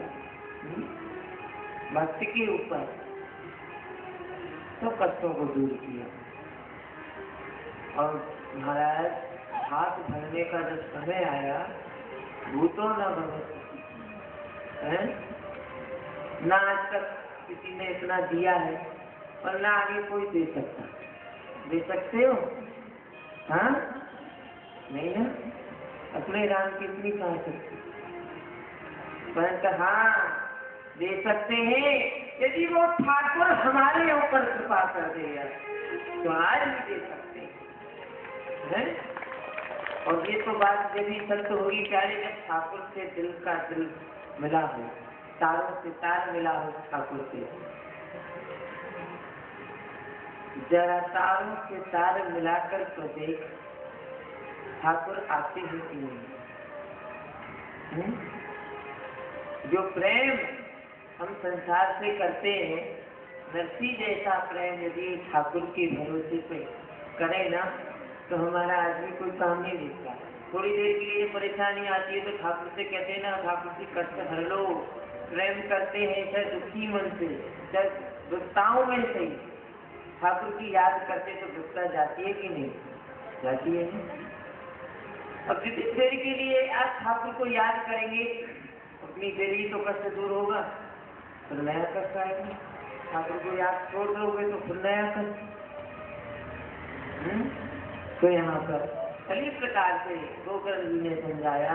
भक्त के ऊपर, तो कष्टों को दूर किया। और महाराज हाथ भरने का जब समय आया, भूतों न भगत है, ना आज तक किसी ने इतना दिया है और ना आगे कोई दे सकता। दे सकते हो? हाँ नहीं ना, अपने राम की इतनी कहा सकती, परंतु हाँ दे सकते हैं यदि वो ठाकुर हमारे ऊपर कृपा कर देगा तो आज भी दे सकते हैं। और ये तो बात जब भी सत्य होगी प्यारे, जब ठाकुर से दिल का दिल मिला हो, तारों से तार मिला हो ठाकुर से। जरा तारों से तार मिलाकर तो देख ठाकुर आते हैं कि नहीं। जो प्रेम हम संसार से करते हैं, नरसी जैसा प्रेम यदि ठाकुर के भरोसे पे करें ना, तो हमारा आदमी कोई काम नहीं देखता। थोड़ी देर के लिए परेशानी आती है तो ठाकुर से कहते हैं ना, ठाकुर से कष्ट हर लो। प्रेम करते हैं चाहे दुखी मन से, चाहे दुखताओं में सही, ठाकुर की याद करते तो दुखता जाती है कि नहीं? जाती है। अब जितनी देर के लिए आज ठाकुर को याद करेंगे उतनी देर ही तो कष्ट दूर होगा, फिर नया कष्ट आएगा। ठाकुर को याद छोड़ दोगे तो फिर नया कष्ट। तो यहाँ पर सभी प्रकार से गोकर्ण जी ने समझाया,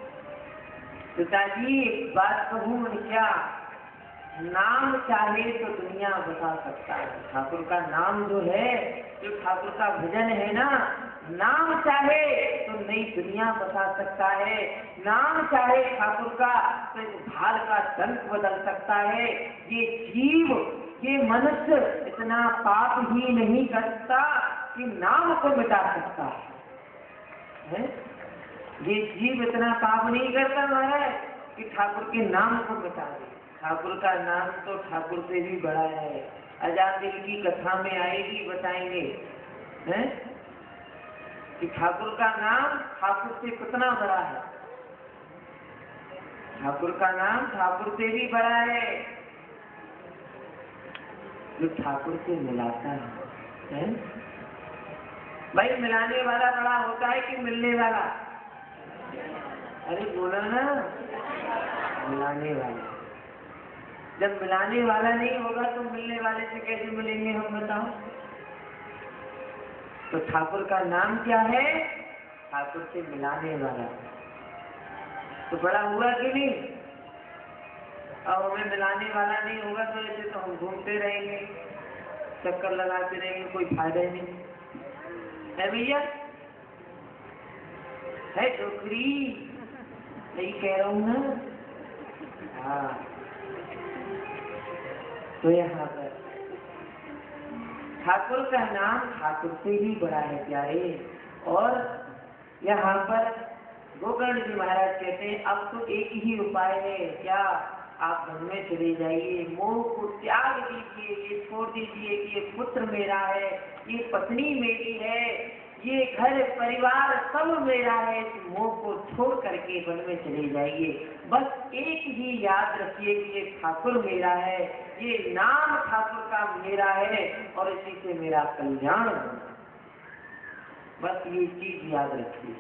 पिताजी एक बात कहूँ मैं, क्या नाम चाहे तो दुनिया बता सकता है। ठाकुर का नाम जो है, जो ठाकुर का भजन है ना, नाम चाहे तो नई दुनिया बता सकता है। नाम चाहे ठाकुर का तो भाल का डंक बदल सकता है। ये जीव, ये मनुष्य इतना पाप ही नहीं करता कि नाम को मिटा सकता है। ये जीव इतना पाप नहीं करता महाराज कि ठाकुर के नाम को मिटा दे। ठाकुर का नाम तो ठाकुर से भी बड़ा है। अजामिल की कथा में आएगी, बताएंगे हैं कि ठाकुर का नाम ठाकुर से कितना बड़ा है। ठाकुर का नाम ठाकुर से भी बड़ा है। जो ठाकुर से मिलाता है, है? भाई मिलाने वाला बड़ा होता है कि मिलने वाला? अरे बोला ना, मिलाने वाला। जब मिलाने वाला नहीं होगा तो मिलने वाले से कैसे मिलेंगे हम, बताओ? तो ठाकुर का नाम क्या है? ठाकुर से मिलाने वाला। तो बड़ा हुआ कि नहीं? अब हमें मिलाने वाला नहीं होगा तो ऐसे तो हम घूमते रहेंगे, चक्कर लगाते रहेंगे, कोई फायदा ही नहीं है भैया। है डोकरी, सही कह रहा हूँ ना? हाँ। तो यहाँ पर ठाकुर का नाम ठाकुर से ही बड़ा है प्यारे। और यहाँ पर गोकर्ण जी महाराज कहते हैं, अब तो एक ही उपाय है, क्या? आप वन में चले जाइए, मोह को त्याग दीजिए, ये छोड़ दीजिए कि ये पुत्र मेरा है, ये पत्नी मेरी है, ये घर परिवार सब मेरा है। इस मोह को छोड़ करके वन में चले जाइए। बस एक ही याद रखिए कि ये ठाकुर मेरा है, ये नाम ठाकुर का मेरा है और इसी से मेरा कल्याण होगा। बस ये चीज याद रखिए।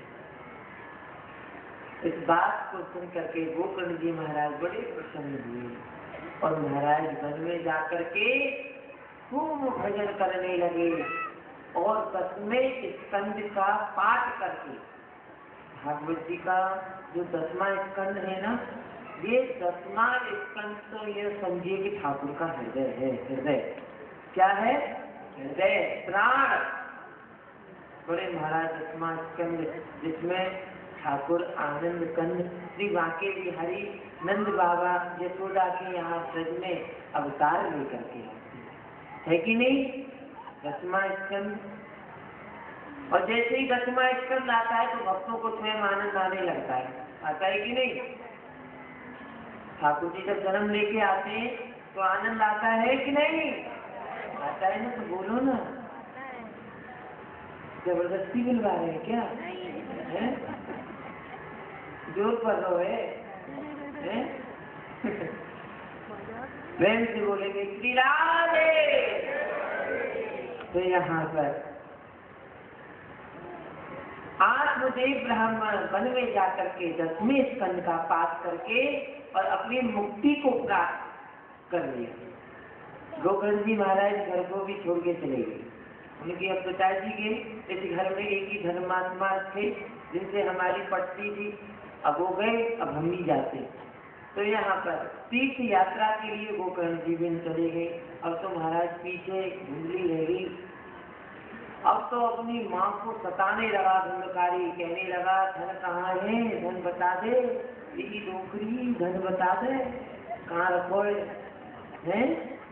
इस बात को सुन करके गोकर्ण जी महाराज बड़े प्रसन्न हुए और महाराज वन में जाकर के खूब भजन करने लगे और दसवें स्कंद का पाठ करके, भागवत जी का जो दसवां स्कंद है ना, ये दसवां स्कंद तो ये समझिए कि ठाकुर का हृदय है। हृदय क्या है? हृदय, प्राण। बड़े महाराज दसवां स्कंद, जिसमें ठाकुर आनंद कंद श्री बांके बिहारी नंद बाबा यशोदा के यहाँ ब्रज में अवतार लेकर के आते है कि नहीं? दसवां स्कंद। और जैसे ही दसवां स्कंद आता है तो भक्तों को स्वयं आनंद आने लगता है। आता है कि नहीं? ठाकुर जी जब जन्म लेके आते हैं तो आनंद आता है कि नहीं? आता है ना, तो बोलो ना। जबरदस्ती बुलवा रहे हैं क्या है? जोर पर रो है, है? प्रेम से बोलेंगे श्री राधे। तो यहाँ पर आत्मदेव ब्राह्मण वन में जाकर के दसवें स्कंद का पाठ करके और अपनी मुक्ति को प्राप्त कर लिया। गोकर्ण जी महाराज घर को भी छोड़ के चले गए। उनके अब पिताजी के इस घर में एक ही धर्मात्मा थे जिनसे हमारी पटती थी, अब वो गए, अब हम भी जाते। तो यहाँ पर तीर्थ यात्रा के लिए गोकर्ण जी भी चले गए। अब तो महाराज पीछे धुंधली रह गई। अब तो अपनी माँ को सताने लगा, धुंधकारी कहने लगा धन कहाँ है, धन बता दे, यही नौकरी, धन बता दे, कहाँ रखो है?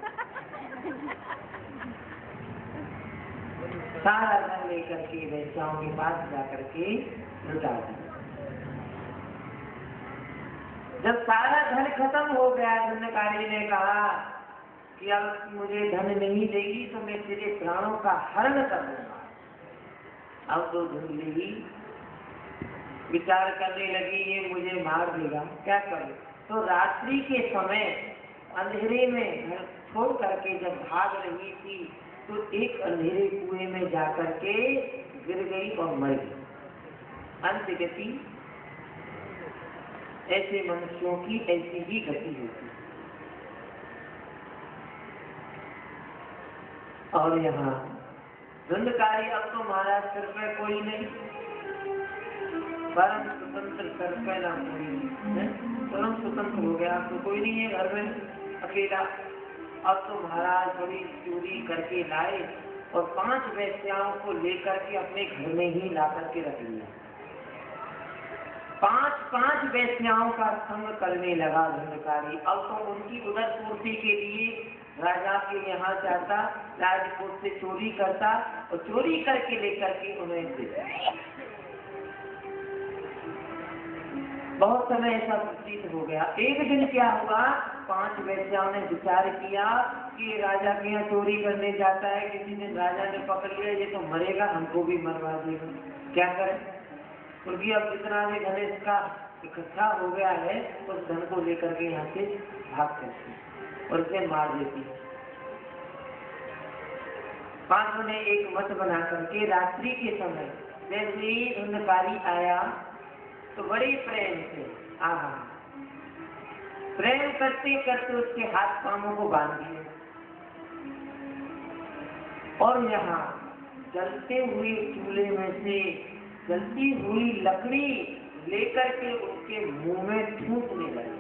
सारा धन लेकर के वैश्याओं के पास जाकर के लुटा दिया। जब सारा धन खत्म हो गया, धनकारी ने कहा कि अब मुझे धन नहीं देगी तो मैं तेरे प्राणों का हरण कर दूंगा। अब तो धुंधली विचार करने लगी ये मुझे मार देगा, क्या करूं? तो रात्रि के समय अंधेरे में घर छोड़ करके जब भाग रही थी तो एक अंधेरे कुएं में जाकर के गिर गई और मर गई। अंत गति ऐसे मनुष्यों की ऐसी ही गति होती। और यहाँ धुंधकारी अब तो महाराज सिर पे कोई नहीं, परम स्वतंत्र कर पैदा कोई परम स्वतंत्र हो गया। तो कोई नहीं है घर में, अकेला। अब तो महाराज बड़ी चोरी करके लाए और पांच वेश्याओं को लेकर के अपने घर में ही ला करके रख लिया। पांच पांच वेश्याओं का संग करने लगा धुंधकारी। अब तो उनकी उदर पूर्ति के लिए राजा के यहाँ जाता, राजकोट से चोरी करता और चोरी करके लेकर के उन्हें देता। बहुत समय ऐसा प्रतीत हो गया। एक दिन क्या हुआ, पांच वेश्याओं ने विचार किया कि राजा के यहाँ चोरी करने जाता है, किसी दिन राजा ने पकड़ लिया, ये तो मरेगा, हमको भी मरवा देगा, क्या करें? क्योंकि अब जितना भी धन इसका इकट्ठा हो गया है उस धन को लेकर के यहाँ से भाग करते और इसे मार देती। पांचों ने एक मठ बना करके रात्रि के समय जैसे ही धुंधकारी आया तो बड़े प्रेम से आहा प्रेम करते करते उसके हाथ पांवों को बांध दिए और यहाँ जलते हुए चूल्हे में से जलती हुई लकड़ी लेकर के उसके मुंह में ठूंसने लगे।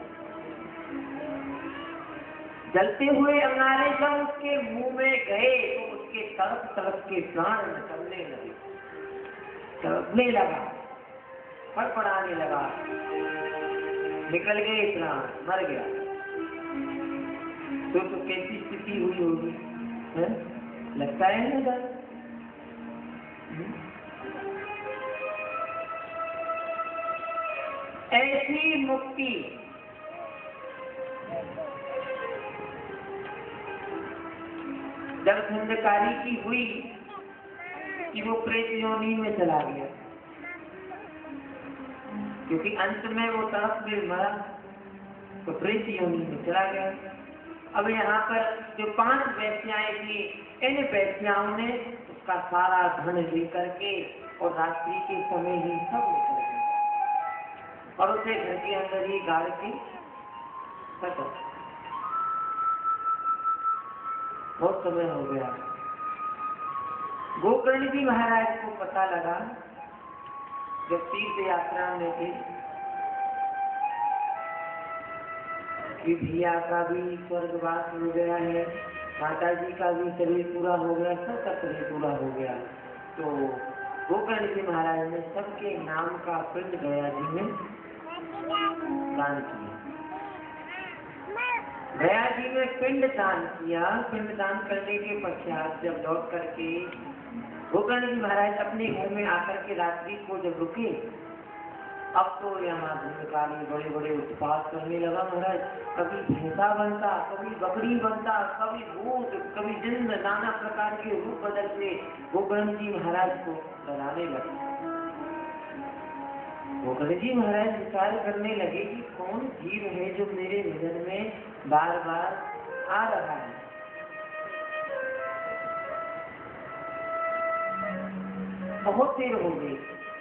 जलते हुए अंगारे जब उसके मुंह में गए तो उसके तरफ तरफ के प्राण निकलने लगे, तड़पने लगा, फड़फड़ाने लगा, निकल गए प्राण, मर गया। तो, तो कैसी स्थिति हुई होगी, है? लगता है ना सर? ऐसी मुक्ति जब धुंधकारी की हुई कि वो प्रेत योनि में चला गया, क्योंकि अंत में वो तरफ में मरा तो प्रेत योनि में चला गया। अब यहाँ पर जो पांच वैश्याएं थी, इन वैश्याओं ने उसका सारा धन लेकर के और रात्रि के समय ही सब लेकर गए और उसे घर के अंदर ही गाड़ के खत्म। बहुत समय हो गया। गोकर्ण जी महाराज को पता लगा जब तीर्थ यात्रा में थे कि भैया का भी स्वर्गवास हो गया है, माता जी का भी शरीर पूरा हो गया, सबका शरीर पूरा हो गया। तो गोकर्ण जी महाराज ने सबके नाम का पिंड गया जी में दान किया। गया जी में पिंड दान किया। पिंड दान करने के पश्चात जब लौट करके गोकर्ण जी महाराज अपने घर में आकर के रात्रि को जब रुके अब तो यहाँ धुंधकारी बड़े बड़े उत्पात करने लगा महाराज। कभी भैंसा बनता, कभी बकरी बनता, कभी भूत, कभी जिंद, नाना प्रकार के रूप बदल के गोकर्ण जी महाराज को डराने लगे। गोकर्ण जी महाराज विचार करने लगे कि कौन जीव है जो मेरे नजर में बार बार आ रहा है। बहुत देर हो गई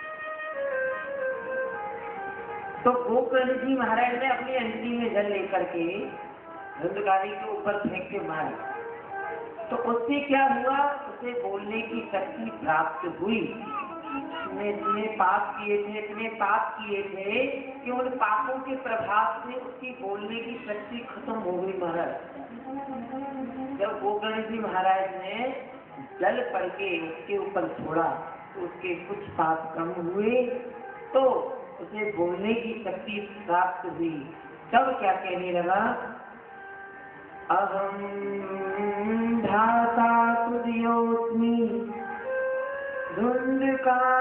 तो गोकर्ण जी महाराज ने अपनी अंजलि में जल लेकर के धुंधकारी के ऊपर फेंक के मारा। तो उससे क्या हुआ, उसे बोलने की शक्ति प्राप्त हुई। उसने इतने पाप किए थे, इतने पाप किए थे कि उन पापों के प्रभाव से उसकी बोलने की शक्ति खत्म हो गई महाराज। जब गोकर्ण जी महाराज ने जल पड़ के उसके ऊपर छोड़ा तो उसके कुछ पाप कम हुए, तो उसे बोलने की शक्ति प्राप्त हुई। तब क्या कहने लगा, अहम धाता तुद्योस्मि धुंधकारी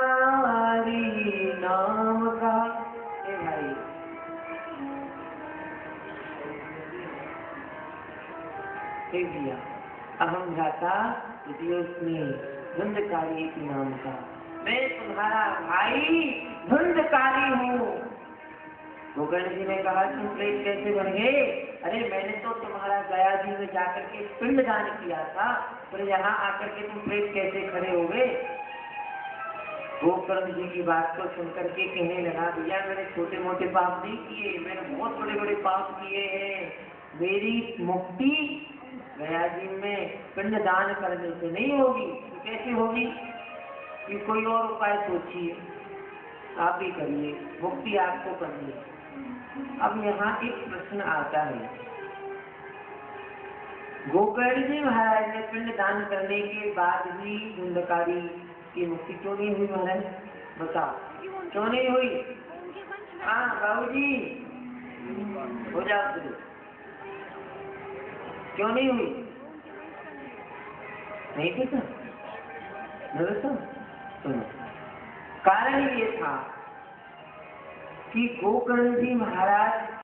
नाम का। ए भाई, एक दिया, अहम धाता तुद्योस्मि धुंधकारी नाम का, मैं तुम्हारा भाई धुंधकारी हूँ। गोकर्ण जी ने कहा तुम प्रेत कैसे बन गए? अरे मैंने तो तुम्हारा गया जी में जाकर के पिंडदान किया था, फिर यहाँ आकर के तुम प्रेत कैसे खड़े हो गए? गोकर्ण जी की बात को सुनकर के कहने लगा, भैया मैंने छोटे मोटे पाप नहीं किए, मैंने बहुत बड़े बड़े पाप किए हैं। मेरी मुक्ति गया जी में पिंडदान करने से नहीं होगी। तो कैसे होगी? कि कोई और उपाय सोचिए, आप ही करिए, मुक्ति आपको करनी है। अब यहाँ एक प्रश्न आता है, गोकर्ण जी महाराज ने पिंडदान करने के बाद भी धुंधकारी की मुक्ति क्यों नहीं हुई महाराज? बताओ क्यों नहीं हुई? हाँ बाबू जी हो जाओ शुरू। क्यों नहीं हुई? नहीं पता? सुनो, कारण ये था कि गोकर्ण जी महाराज